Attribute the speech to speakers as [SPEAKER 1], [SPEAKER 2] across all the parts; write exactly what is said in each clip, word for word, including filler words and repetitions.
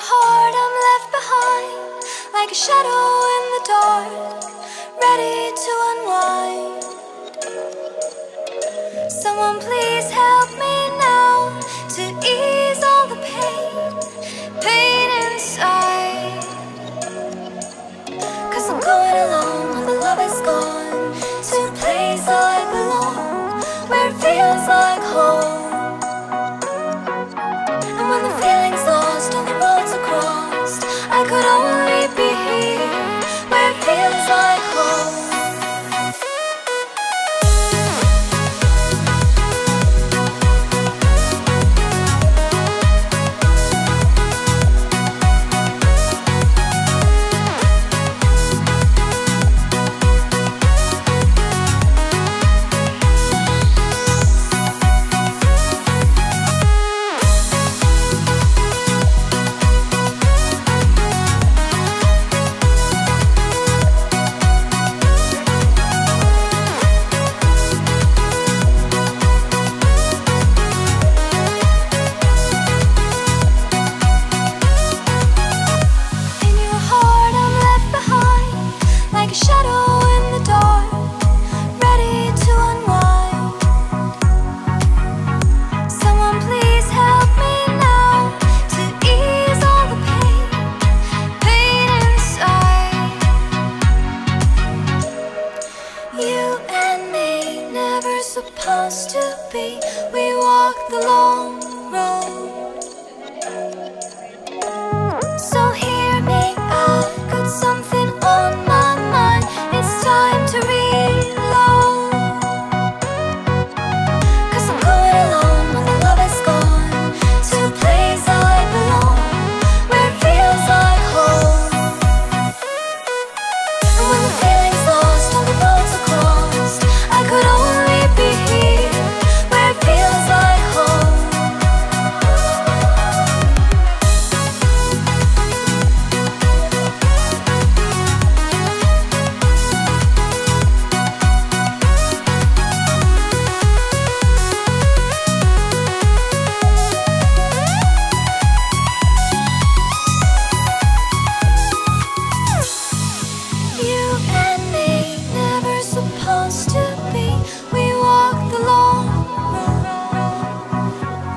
[SPEAKER 1] heart I'm left behind, like a shadow in the dark, ready to unwind. Someone please help me now to ease all the pain, pain inside. Cause I'm going alone when the love is gone, to a place I belong, where it feels like home. And when the feeling's lost and the roads are crossed, I could only be here, where it feels like home. Supposed to be, we walk the long road. So hear me out, got something on my mind. It's time to reload. Cause I'm going alone when the love is gone, to a place I belong, where it feels like home. And when the feeling's lost and the roads are crossed, I could only be here, where it feels like home. You and me, never supposed to be, we walk the long road.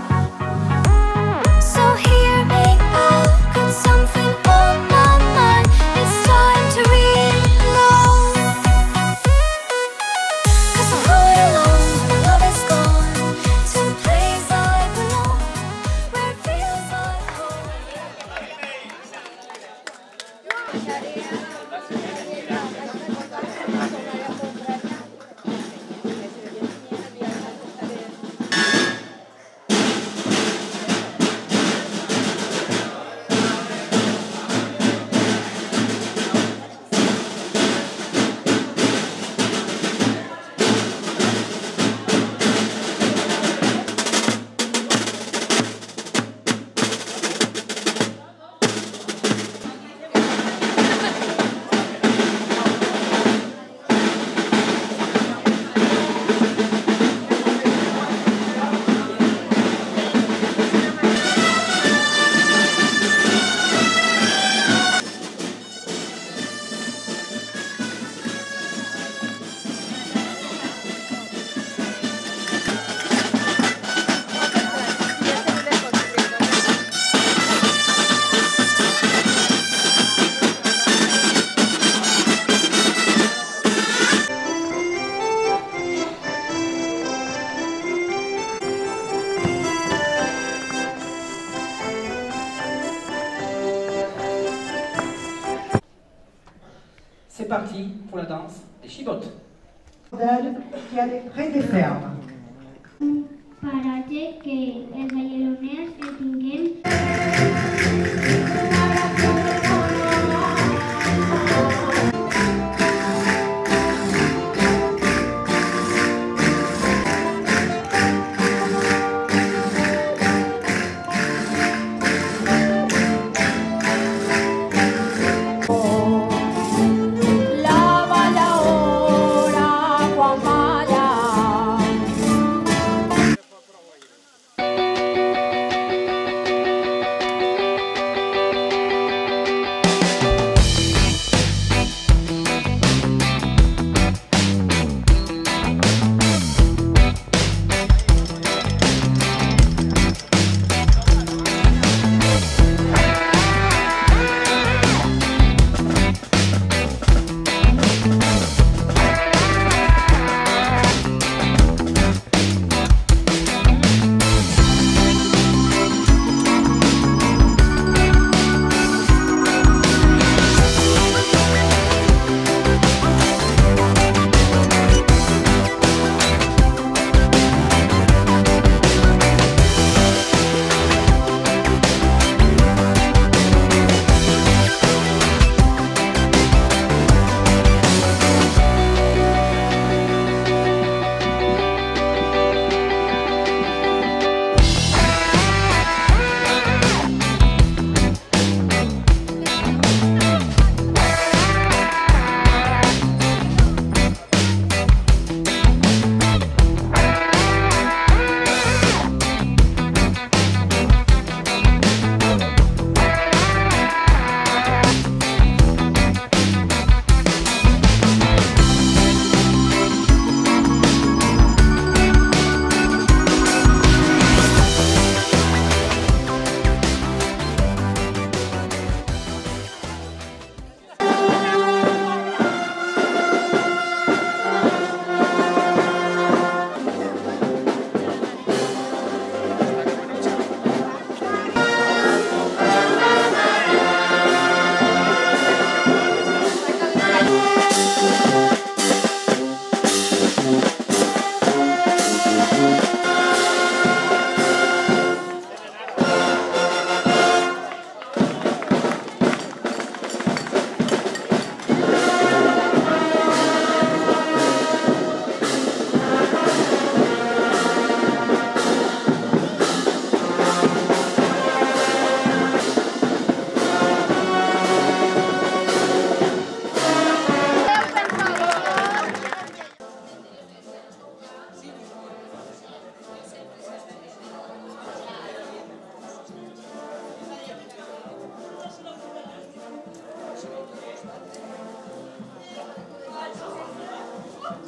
[SPEAKER 1] So hear me out, got something on my mind. It's time to reload. Cause I'm going alone when the love is gone, to a place I belong, where it feels like home.
[SPEAKER 2] C'est parti pour la danse des chibottes.
[SPEAKER 3] Qui a des près des fermes.
[SPEAKER 4] Paratge que els balloners el tinguem.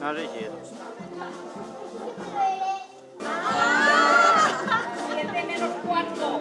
[SPEAKER 5] Ha regit.
[SPEAKER 6] siete menos cuatro.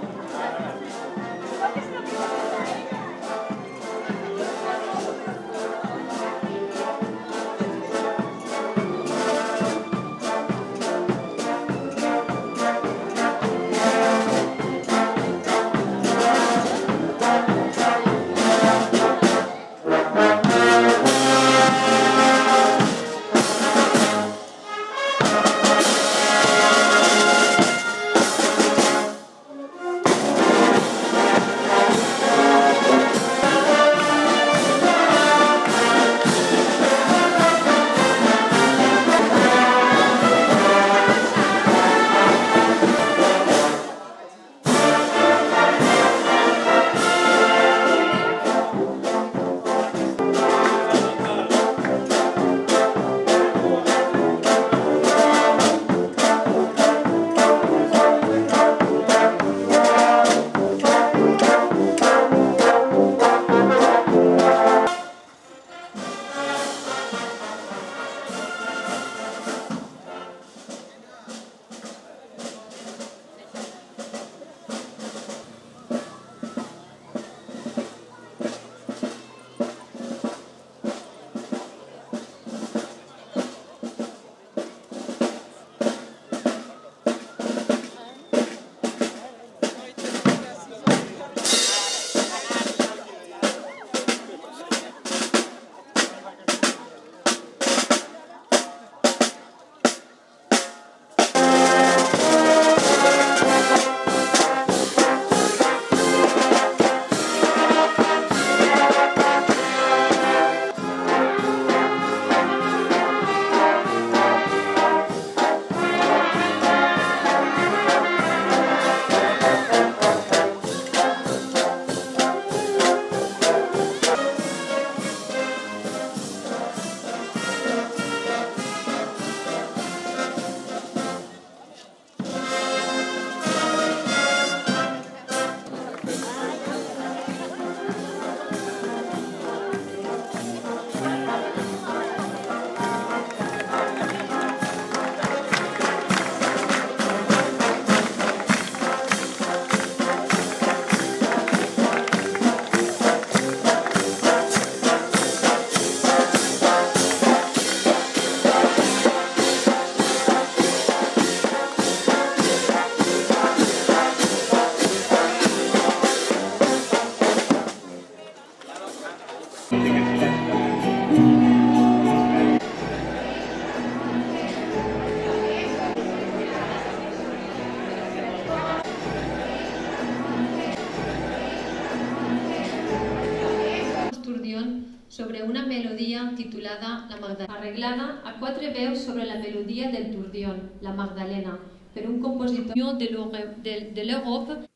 [SPEAKER 7] sobre una melodía titulada La Magdalena, arreglada a quatre veus sobre la melodia del turdión, la Magdalena, per un compositor de l'Europe